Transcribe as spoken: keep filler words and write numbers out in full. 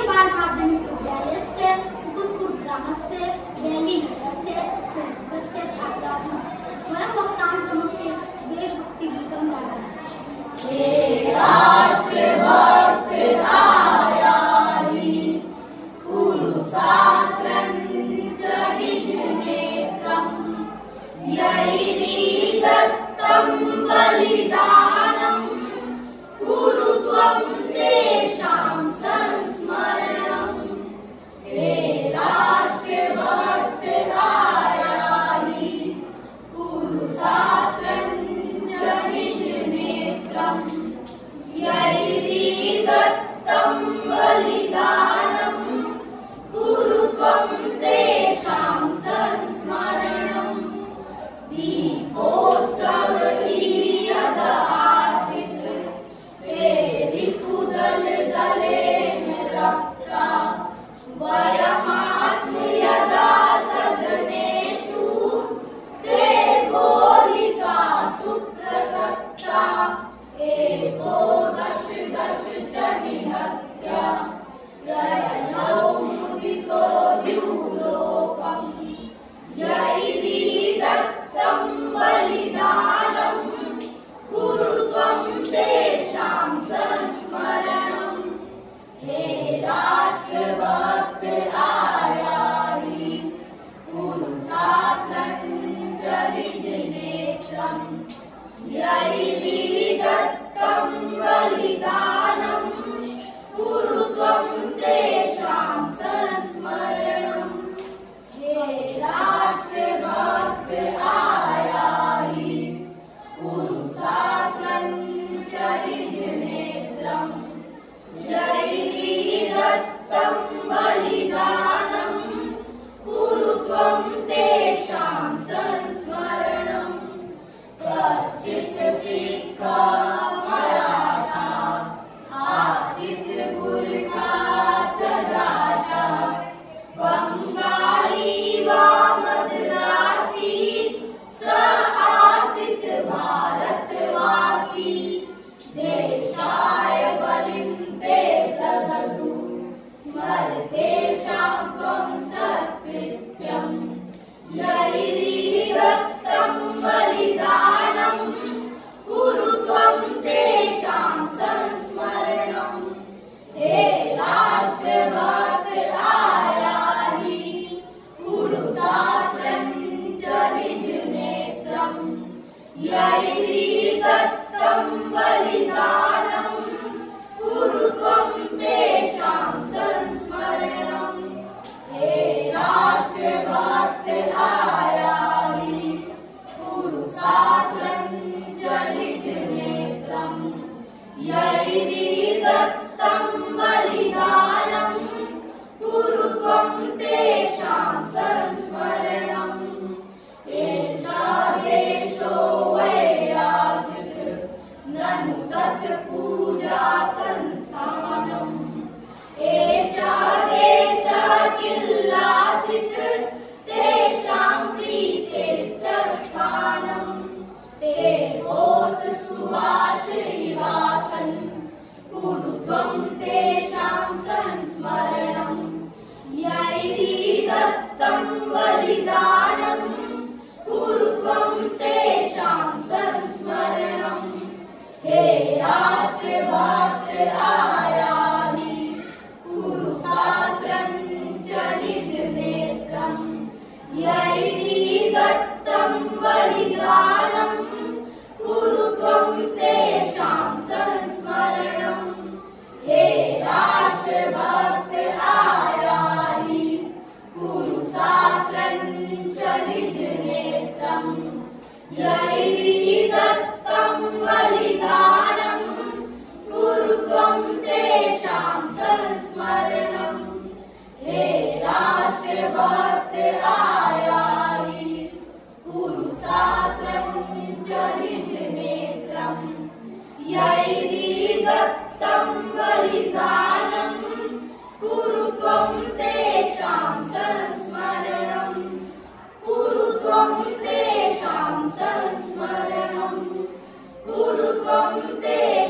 बाल माध्यमिक विद्यालयस्य मुकुंदपुर ग्रामस्य रैलीनगरस्य संस्कृतस्य छात्राः वयं भवतां समक्षे देशभक्तिगीतं गायामः। हे राष्ट्रभक्तायाहि कुरुशास्त्रं च निजनेत्रं यैरीदत्तं बलिदानं कुरु त्वं तेषां संस्मरणं। हे राष्ट्रभक्तायाहि कुरुशास्त्रं च निजनेत्रं यैरीदत्तं बलिदानं कुरु त्वं तेषां संस्मरणं। दीपोत्सव यदा आसीत् ते रिपुदलदलेन रक्ता वयमास्म यदा सदनेषु ते गोलिकासु प्रसक्ता एकोदश दश च निहत्य प्रययौ मुदितो द्युलोकम्। यैरीदत्तं बलिदानं कुरु त्वं तेषां संस्मरणं। हे राष्ट्रभक्तायाहि कुरुशास्त्रं च निजनेत्रं यैरीदत्तं बलिदानं कुरु त्वं तेषां संस्मरणं। हे राष्ट्रभक्तायाहि कुरुशास्त्रं च निजनेत्रं यैरीदत्तं बलिदानं कुरु त्वं तेषां संस्मरणं। कश्चित् सिक्खः मराठा आसीत् गुर्खा च जाटः बंगाली वा मद्रासी स आसीत् भारतवासी। देशाय बलिं ते प्रददु स्मरतेषां त्वं सत्कृत्यं। यैरीदत्तं बलिदानं कुरु त्वं तेषां संस्मरणं। हे राष्ट्रभक्तायाहि कुरुशास्त्रं च निजनेत्रं यैरीदत्तं बलिदानं कुरु त्वं तेषां संस्मरणं। हे राष्ट्रभक्तायाहि कुरुशास्त्रं च निजनेत्रं यैरीदत्तं बलिदानं कुरु त्वं तेषां संस्मरणं। एषा देशो वैयासित् ननु तत्पूजा संस्थानम्। एषा देशः किल्लासित् तेषां प्रीतेश्च स्थानम्। ते घोष सुभाष इवासन् कुरु त्वं तेषां संस्मरणं। यैरीदत्तं बलिदानं कुरु त्वं तेषां संस्मरणं। हे राष्ट्रभक्तायाहि कुरुशास्त्रं च निजनेत्रं यैरीदत्तं बलिदानं कुरु त्वं तेषां संस्मरणं। हे राष्ट्रभक्तायाहि कुरुशास्त्रं च निजनेत्रं यैरीदत्तं बलिदानं कुरु त्वं तेषां संस्मरणं। हे राष्ट्रभक्तायाहि कुरुशास्त्रं च निजनेत्रं यैरीदत्तं बलिदानं कुरु त्वं तेषां संस्मरणं। कुरु त्वं तेषां संस्मरणं। कुरु त्वं तेषां